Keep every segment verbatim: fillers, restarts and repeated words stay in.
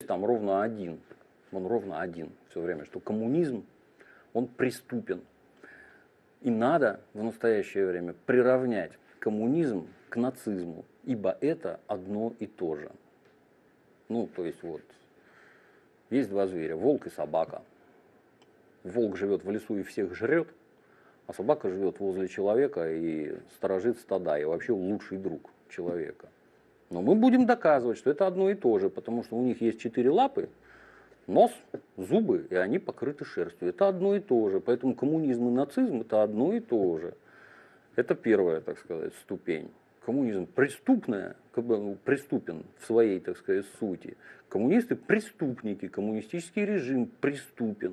там ровно один, он ровно один все время, что коммунизм, он преступен. И надо в настоящее время приравнять коммунизм к нацизму, ибо это одно и то же. Ну, то есть вот, есть два зверя, волк и собака. Волк живет в лесу и всех жрет, а собака живет возле человека и сторожит стада, и вообще лучший друг человека. Но мы будем доказывать, что это одно и то же, потому что у них есть четыре лапы, нос, зубы, и они покрыты шерстью. Это одно и то же. Поэтому коммунизм и нацизм – это одно и то же. Это первая, так сказать, ступень. Коммунизм преступная, как бы преступен в своей, так сказать, сути. Коммунисты преступники, коммунистический режим преступен.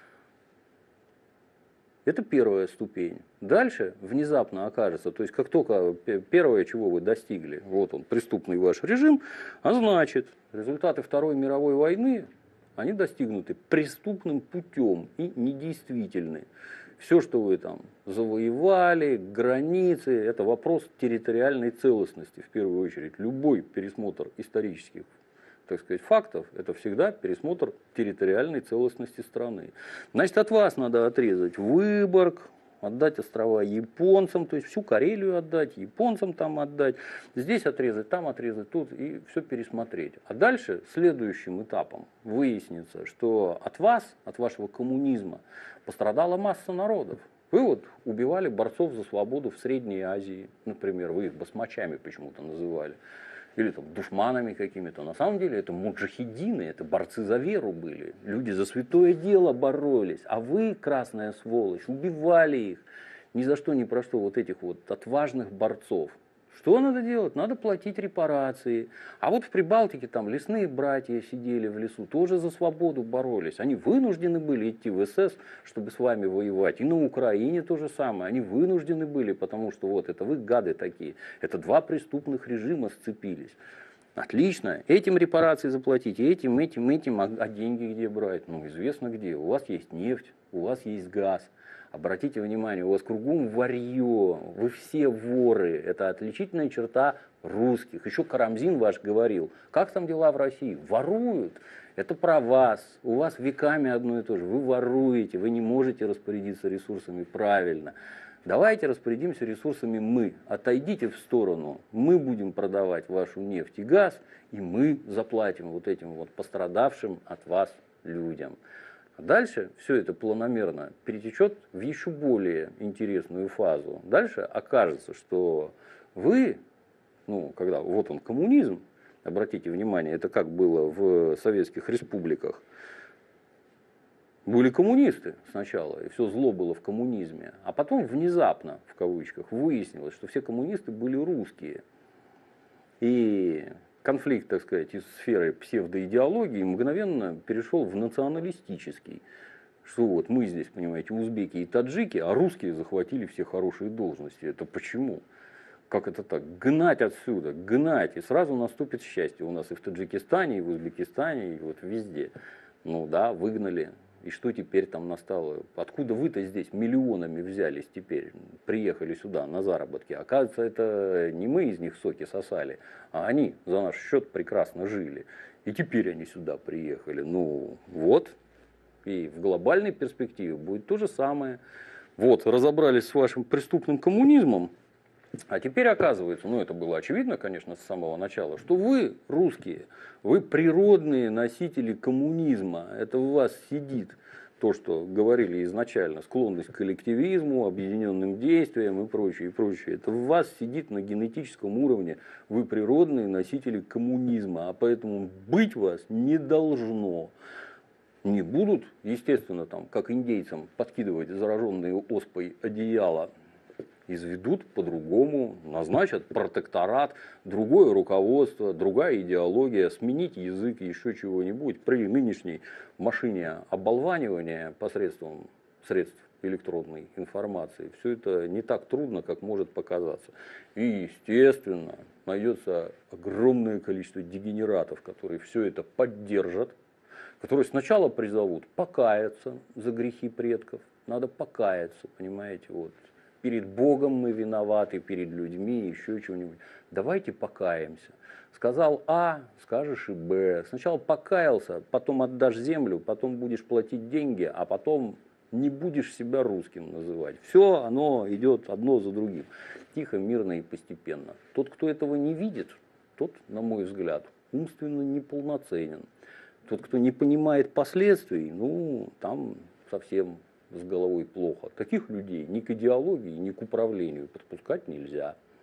Это первая ступень. Дальше внезапно окажется, то есть как только первое, чего вы достигли, вот он, преступный ваш режим, а значит, результаты Второй мировой войны, они достигнуты преступным путем и недействительны. Все, что вы там завоевали, границы, это вопрос территориальной целостности, в первую очередь. Любой пересмотр исторических, так сказать, фактов, это всегда пересмотр территориальной целостности страны. Значит, от вас надо отрезать Выборг, отдать острова японцам, то есть всю Карелию отдать, японцам там отдать, здесь отрезать, там отрезать, тут, и все пересмотреть. А дальше, следующим этапом, выяснится, что от вас, от вашего коммунизма, пострадала масса народов. Вы вот убивали борцов за свободу в Средней Азии, например, вы их басмачами почему-то называли. Или там душманами какими-то. На самом деле это муджахидины, это борцы за веру были. Люди за святое дело боролись. А вы, красная сволочь, убивали их. Ни за что, ни про что вот этих вот отважных борцов. Что надо делать? Надо платить репарации. А вот в Прибалтике там лесные братья сидели в лесу, тоже за свободу боролись. Они вынуждены были идти в эс эс, чтобы с вами воевать. И на Украине то же самое. Они вынуждены были, потому что вот это вы гады такие. Это два преступных режима сцепились. Отлично. Этим репарации заплатить, этим, этим, этим. А, а деньги где брать? Ну, известно где. У вас есть нефть, у вас есть газ. Обратите внимание, у вас кругом варье, вы все воры. Это отличительная черта русских. Еще Карамзин ваш говорил, как там дела в России? Воруют. Это про вас. У вас веками одно и то же. Вы воруете, вы не можете распорядиться ресурсами правильно. Давайте распорядимся ресурсами мы. Отойдите в сторону. Мы будем продавать вашу нефть и газ, и мы заплатим вот этим вот пострадавшим от вас людям. Дальше все это планомерно перетечет в еще более интересную фазу. Дальше окажется, что вы, ну, когда вот он коммунизм, обратите внимание, это как было в советских республиках, были коммунисты сначала, и все зло было в коммунизме, а потом внезапно, в кавычках, выяснилось, что все коммунисты были русские. И конфликт, так сказать, из сферы псевдоидеологии мгновенно перешел в националистический. Что вот мы здесь, понимаете, узбеки и таджики, а русские захватили все хорошие должности. Это почему? Как это так? Гнать отсюда, гнать, и сразу наступит счастье. У нас и в Таджикистане, и в Узбекистане, и вот везде. Ну да, выгнали. И что теперь там настало? Откуда вы-то здесь миллионами взялись теперь? Приехали сюда на заработки. Оказывается, это не мы из них соки сосали, а они за наш счет прекрасно жили. И теперь они сюда приехали. Ну вот. И в глобальной перспективе будет то же самое. Вот, разобрались с вашим преступным коммунизмом. А теперь оказывается, ну это было очевидно, конечно, с самого начала, что вы, русские, вы природные носители коммунизма. Это в вас сидит то, что говорили изначально, склонность к коллективизму, объединенным действиям и прочее, и прочее. Это в вас сидит на генетическом уровне. Вы природные носители коммунизма, а поэтому быть вас не должно. Не будут, естественно, там, как индейцам, подкидывать зараженные оспой одеяла, изведут по-другому, назначат протекторат, другое руководство, другая идеология, сменить язык, еще чего-нибудь. При нынешней машине оболванивания посредством средств электронной информации все это не так трудно, как может показаться. И, естественно, найдется огромное количество дегенератов, которые все это поддержат, которые сначала призовут покаяться за грехи предков, надо покаяться, понимаете, вот. перед Богом мы виноваты, перед людьми, еще чего-нибудь. Давайте покаемся. Сказал А, скажешь и Б. Сначала покаялся, потом отдашь землю, потом будешь платить деньги, а потом не будешь себя русским называть. Все, оно идет одно за другим. Тихо, мирно и постепенно. Тот, кто этого не видит, тот, на мой взгляд, умственно неполноценен. Тот, кто не понимает последствий, ну, там совсем с головой плохо. Таких людей ни к идеологии, ни к управлению подпускать нельзя.